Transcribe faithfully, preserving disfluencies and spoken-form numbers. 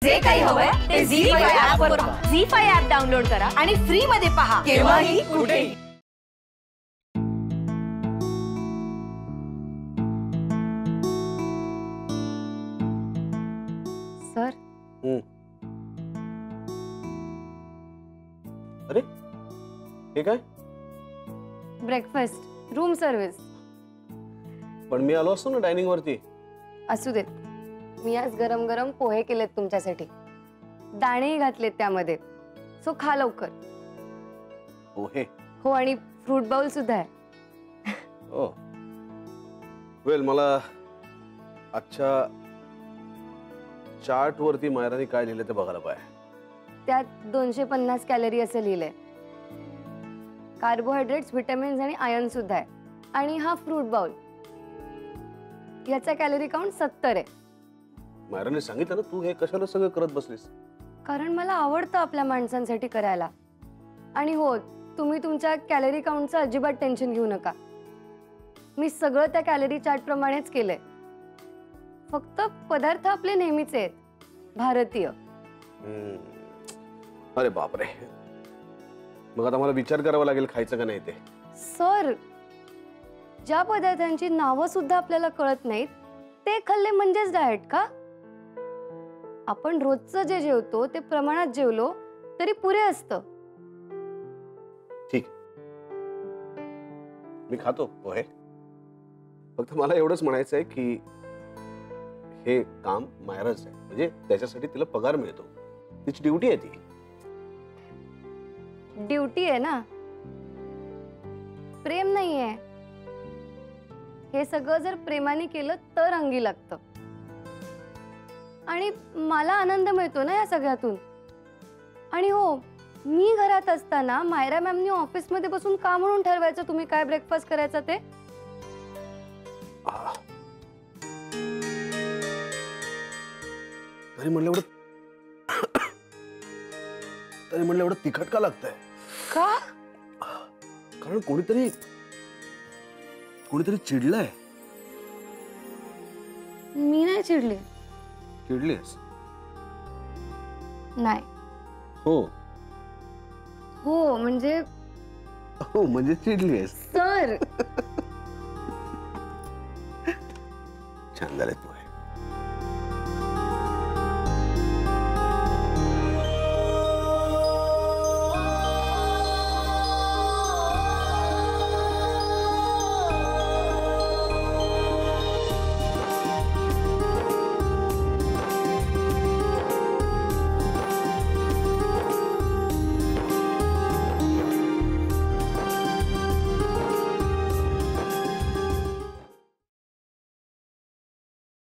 जे काही हवंय ते झी फाईव्ह ऍप वर पहा. झी फाईव्ह ऍप डाउनलोड करा आणि फ्री मध्ये पहा केव्हाही कुठेही. सर. अरे हे काय? Breakfast room service. पण मी आलो असतो ना डायनिंग वरती. असू देत, मी आज गरम गरम पोहे केलेत तुमच्यासाठी, दाणेही घातलेत त्यामध्ये, सो खा लवकर. पोहे? हो, आणि फ्रूट बाउल सुद्धा आहे. ओ वेल, मला आजच्या चार्ट वरती मायराने काय लिहिलं ते बघायला पाहिजे. त्यात दोनशे पन्नास कॅलरी असं लिहिलंय. कार्बोहायड्रेट्स, व्हिटॅमिन्स आणि आयर्न सुद्धा आहे. आणि हा फ्रूट बाउल, याचा कॅलरी काउंट सत्तर आहे. मायराने सांगितलं ना, तू हे कशाला सगळं करत बसलीस? कारण मला आवडतं आपल्या माणसांसाठी करायला. आणि हो, तुम्ही तुमच्या कॅलरी काउंटचं अजिबात टेन्शन घेऊ नका. मी सगळं त्या कॅलरी चार्ट प्रमाणेच केलंय. फक्त पदार्थ आपले नेहमीचे आहेत, भारतीय. अरे बापरे, मग आता मला विचार करावा लागेल खायचं का नाही ते. सर, ज्या पदार्थांची नावं सुद्धा आपल्याला कळत नाहीत ते खाल्ले म्हणजेच डाएट का? आपण रोजचं जे जेवतो ते प्रमाणात जेवलो तरी पुरे असतं. ठीक, मी खातो पोहे. फक्त मला एवढंच म्हणायचं आहे की हे काम मायराच आहे, म्हणजे त्याच्यासाठी तिला पगार मिळतो, तिची ड्युटी आहे ती. ड्युटी आहे ना, प्रेम नाहीये. हे सगळं जर प्रेमाने केलं तर अंगी लागतं. आणि मला आनंद मिळतो ना या सगळ्यातून. आणि हो, मी घरात असताना मायरा मॅमनी ऑफिस मध्ये बसून का म्हणून ठरवायचं तुम्ही काय ब्रेकफास्ट करायचा ते? तरी म्हणलं एवढं तरी म्हणलं एवढं तिखट का लागतंय? का? कारण कोणीतरी कोणीतरी चिडलंय. मी नाही चिडले. चिडलीस? नाही. हो हो म्हणजे हो म्हणजे चिडलीस. सर. छान झालं.